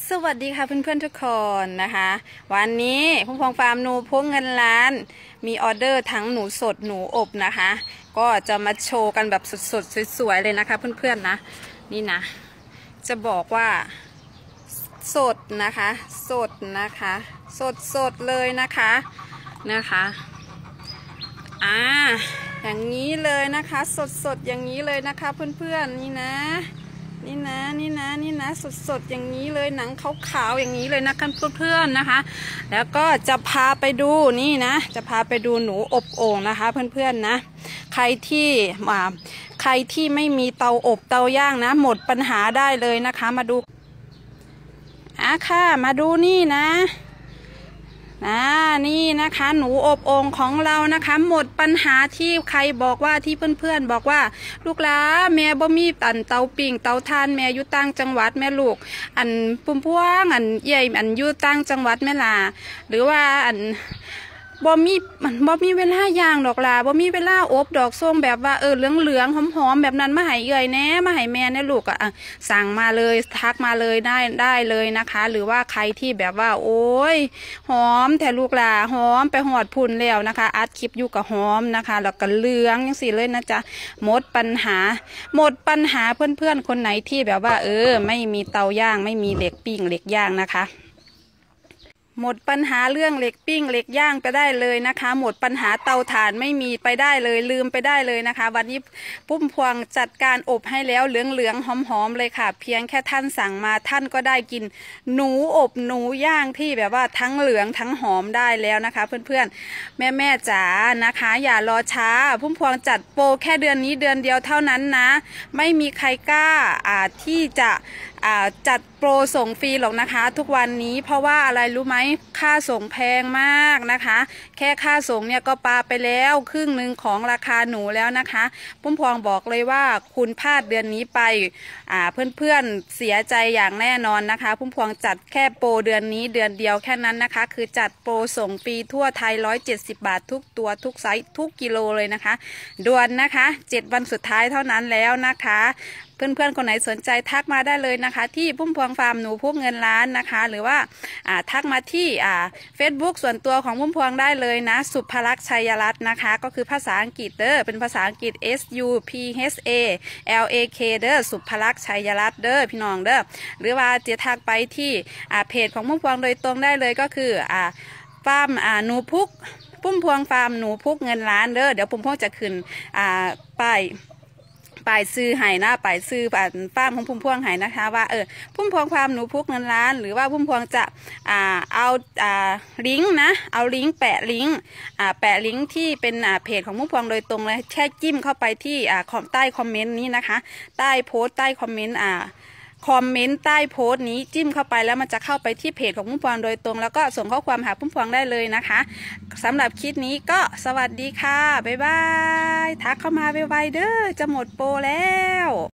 สวัสดีค่ะเพื่อนๆทุกคนนะคะวันนี้พุ่มพวงฟาร์มหนูพวงเงินล้านมีออเดอร์ทั้งหนูสดหนูอบนะคะก็จะมาโชว์กันแบบสดๆสวยๆเลยนะคะเพื่อนๆนะนี่นะจะบอกว่าสดนะคะสดนะคะสดเลยนะคะอย่างนี้เลยนะคะสดอย่างนี้เลยนะคะเพื่อนๆนี่นะสดอย่างนี้เลยหนังขาวๆอย่างนี้เลยนะคะเพื่อนๆนะคะแล้วก็จะพาไปดูนี่นะจะพาไปดูหนูอบโอ่งนะคะเพื่อนๆนะใครที่ไม่มีเตาอบเตาย่างนะหมดปัญหาได้เลยนะคะมาดูค่ะมาดูนี่นะนี่นะคะหนูอบโอ่งของเรานะคะหมดปัญหาที่ใครบอกว่าที่เพื่อนๆบอกว่าลูกหลานแม่บ่มีเตาปิ่งเตาถ่านแม่อยู่ต่างจังหวัดแม่ลูกปุ่มพวงใหญ่อยู่ต่างจังหวัดแม่ลาหรือว่าบ่มีเวลาย่างดอกลาบ่มีเวลาอบดอกส้มแบบว่าเหลืองหอมแบบนั้นมาให้เอื่อยแน่มาให้แม่เนี่ยลูกสั่งมาเลยทักมาเลยได้เลยนะคะหรือว่าใครที่แบบว่าโอ้ยหอมแต่ลูกลาหอมไปหอดพุ่นแล้วนะคะอัดคลิปอยู่กับหอมนะคะแล้วก็เหลืองยังสิเลยนะจ๊ะหมดปัญหาเพื่อนๆคนไหนที่แบบว่าไม่มีเตาย่างไม่มีเหล็กปิ้งเหล็กย่างนะคะหมดปัญหาเรื่องเหล็กปิ้งเหล็กย่างไปได้เลยนะคะหมดปัญหาเตาถ่านไม่มีไปได้เลยลืมไปได้เลยนะคะวันนี้พุ่มพวงจัดการอบให้แล้วเหลืองหอมเลยค่ะเพียงแค่ท่านสั่งมาท่านก็ได้กินหนูอบหนูย่างที่แบบว่าทั้งเหลืองทั้งหอมได้แล้วนะคะเพื่อนๆแม่จ๋านะคะอย่ารอช้าพุ่มพวงจัดโปรแค่เดือนนี้เดือนเดียวเท่านั้นนะไม่มีใครกล้าที่จะจัดโปรส่งฟรีหรอกนะคะทุกวันนี้เพราะว่าอะไรรู้ไหมค่าส่งแพงมากนะคะแค่ค่าส่งเนี่ยก็ปาไปแล้วครึ่งหนึ่งของราคาหนูแล้วนะคะพุ่มพวงบอกเลยว่าคุณพลาดเดือนนี้ไปเพื่อนๆเสียใจอย่างแน่นอนนะคะพุ่มพวงจัดแค่โปรเดือนนี้เดือนเดียวแค่นั้นนะคะคือจัดโปรส่งฟรีทั่วไทย170 บาททุกตัวทุกไซส์ทุกกิโลเลยนะคะด่วนนะคะ7 วันสุดท้ายเท่านั้นแล้วนะคะเพื่อนๆคนไหนสนใจทักมาได้เลยนะคะที่พุ่มพวงฟาร์มหนูพวกเงินล้านนะคะหรือว่าทักมาที่Facebook ส่วนตัวของพุ่มพวงได้เลยนะสุภลักษณ์ชัยรัตน์นะคะก็คือภาษาอังกฤษเด้อเป็นภาษาอังกฤษ SUPHALAK เด้อสุภลักษณ์ชัยรัตน์เด้อพี่น้องเด้อหรือว่าจะทักไปที่เพจของพุ่มพวงโดยตรงได้เลยก็คือฟาร์มหนูพุกพุ่มพวงฟาร์มหนูพุกเงินล้านเด้อเดี๋ยวพุ่มพวงจะขึ้นป้ายซื้อให้นะป้ายซื้อฟาร์มของพุ่มพวงให้นะคะว่าพุ่มพวงฟาร์มหนูพุกเงินล้านหรือว่าพุ่มพวงจะเอาลิงก์นะเอาลิงก์แปะลิงก์ที่เป็นเพจของพุ่มพวงโดยตรงเลยแค่จิ้มเข้าไปที่ใต้คอมเมนต์นี้นะคะใต้โพสต์ใต้คอมเมนต์ใต้โพสต์นี้จิ้มเข้าไปแล้วมันจะเข้าไปที่เพจของพุ่มพวงโดยตรงแล้วก็ส่งข้อความหาพุ่มพวงได้เลยนะคะสำหรับคลิปนี้ก็สวัสดีค่ะบ๊ายบายทักเข้ามาไวๆเด้อจะหมดโปรแล้ว